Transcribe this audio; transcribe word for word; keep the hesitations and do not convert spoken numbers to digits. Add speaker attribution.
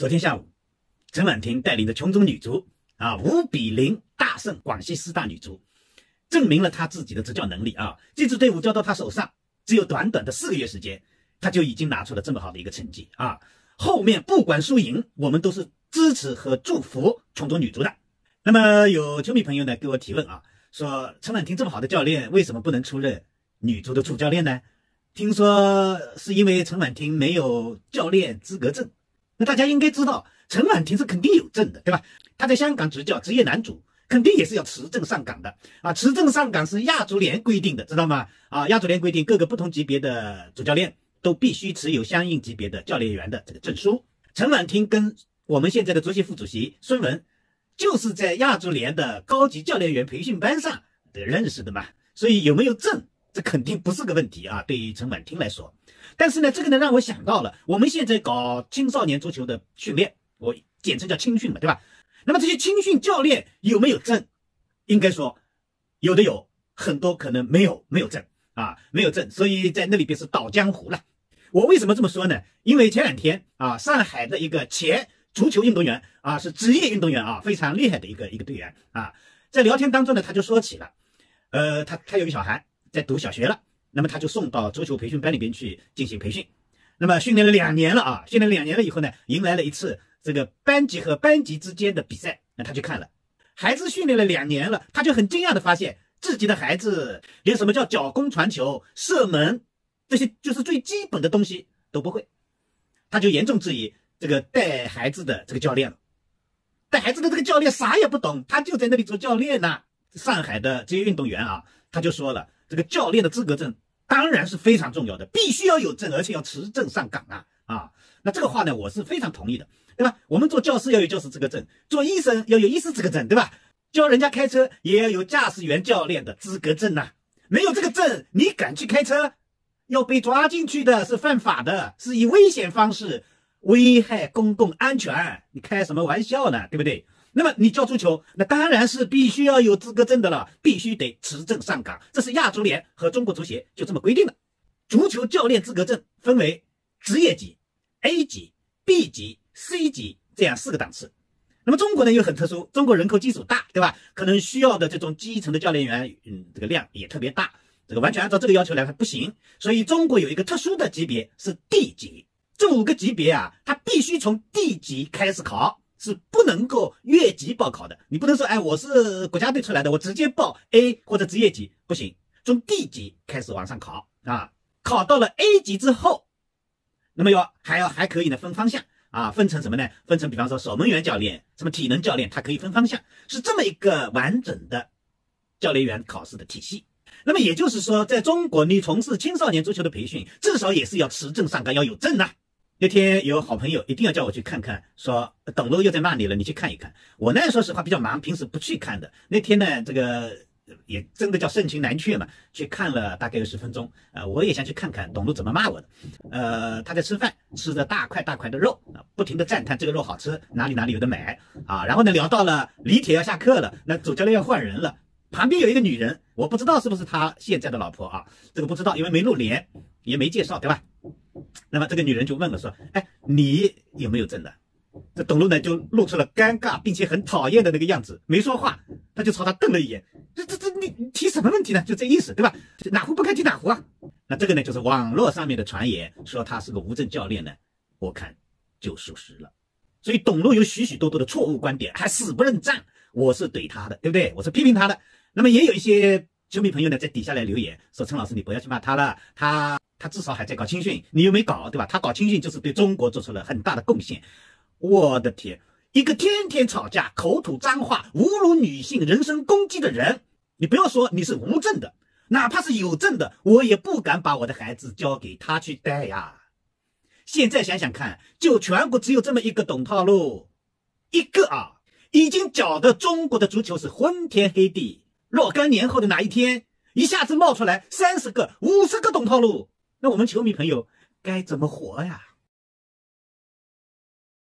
Speaker 1: 昨天下午，陈婉婷带领的琼中女足啊，五比零大胜广西师大女足，证明了她自己的执教能力啊。这支队伍交到她手上，只有短短的四个月时间，她就已经拿出了这么好的一个成绩啊。后面不管输赢，我们都是支持和祝福琼中女足的。那么有球迷朋友呢给我提问啊，说陈婉婷这么好的教练，为什么不能出任女足的主教练呢？听说是因为陈婉婷没有教练资格证。那大家应该知道，陈婉婷是肯定有证的，对吧？他在香港执教职业男足，肯定也是要持证上岗的啊。持证上岗是亚足联规定的，知道吗？啊，亚足联规定各个不同级别的主教练都必须持有相应级别的教练员的这个证书。陈婉婷跟我们现在的足协副主席孙文，就是在亚足联的高级教练员培训班上认识的嘛，所以有没有证，这肯定不是个问题啊，对于陈婉婷来说。但是呢，这个呢让我想到了我们现在搞青少年足球的训练，我简称叫青训嘛，对吧？那么这些青训教练有没有证？应该说有的有，很多可能没有没有证啊，没有证，所以在那里边是倒江湖了。我为什么这么说呢？因为前两天啊，上海的一个前足球运动员啊，是职业运动员啊，非常厉害的一个一个队员啊，在聊天当中呢，他就说起了，呃，他他有个小孩在读小学了。那么他就送到足球培训班里边去进行培训，那么训练了两年了啊，训练两年了以后呢，迎来了一次这个班级和班级之间的比赛，那他去看了，孩子训练了两年了，他就很惊讶的发现自己的孩子连什么叫脚弓传球、射门这些就是最基本的东西都不会，他就严重质疑这个带孩子的这个教练了，带孩子的这个教练啥也不懂，他就在那里做教练呢、啊。上海的职业运动员啊，他就说了，这个教练的资格证当然是非常重要的，必须要有证，而且要持证上岗啊啊！那这个话呢，我是非常同意的，对吧？我们做教师要有教师资格证，做医生要有医师资格证，对吧？教人家开车也要有驾驶员教练的资格证呐、啊。没有这个证，你敢去开车，要被抓进去的，是犯法的，是以危险方式危害公共安全。你开什么玩笑呢？对不对？那么你教足球，那当然是必须要有资格证的了，必须得持证上岗，这是亚足联和中国足协就这么规定的。足球教练资格证分为职业级、A 级、B 级、C 级这样四个档次。那么中国呢又很特殊，中国人口基数大，对吧？可能需要的这种基层的教练员，嗯，这个量也特别大，这个完全按照这个要求来不行。所以中国有一个特殊的级别是 D 级，这五个级别啊，它必须从 D 级开始考。是不能够越级报考的，你不能说，哎，我是国家队出来的，我直接报 A 或者职业级，不行，从 D 级开始往上考啊，考到了 A 级之后，那么要还要还可以呢分方向啊，分成什么呢？分成比方说守门员教练、什么体能教练，它可以分方向，是这么一个完整的教练员考试的体系。那么也就是说，在中国，你从事青少年足球的培训，至少也是要持证上岗，要有证呐、啊。那天有好朋友一定要叫我去看看，说董路又在骂你了，你去看一看。我呢说实话比较忙，平时不去看的。那天呢这个也真的叫盛情难却嘛，去看了大概有十分钟。呃，我也想去看看董路怎么骂我的。呃，他在吃饭，吃着大块大块的肉，不停的赞叹这个肉好吃，哪里哪里有的买啊。然后呢聊到了李铁要下课了，那主教练要换人了，旁边有一个女人，我不知道是不是他现在的老婆啊，这个不知道，因为没露脸，也没介绍，对吧？那么这个女人就问了说，哎，你有没有证的？这董路呢就露出了尴尬并且很讨厌的那个样子，没说话，他就朝他瞪了一眼，这这这你提什么问题呢？就这意思，对吧？哪壶不开提哪壶啊。那这个呢就是网络上面的传言，说他是个无证教练呢，我看就属实了。所以董路有许许多多的错误观点，还死不认账，我是怼他的，对不对？我是批评他的。那么也有一些球迷朋友呢在底下来留言说，陈老师你不要去骂他了，他他至少还在搞青训，你又没搞，对吧？他搞青训就是对中国做出了很大的贡献。我的天，一个天天吵架、口吐脏话、侮辱女性、人身攻击的人，你不要说你是无证的，哪怕是有证的，我也不敢把我的孩子交给他去带呀。现在想想看，就全国只有这么一个董套路，一个啊，已经搅得中国的足球是昏天黑地。若干年后的哪一天，一下子冒出来三十个、五十个董套路，那我们球迷朋友该怎么活呀？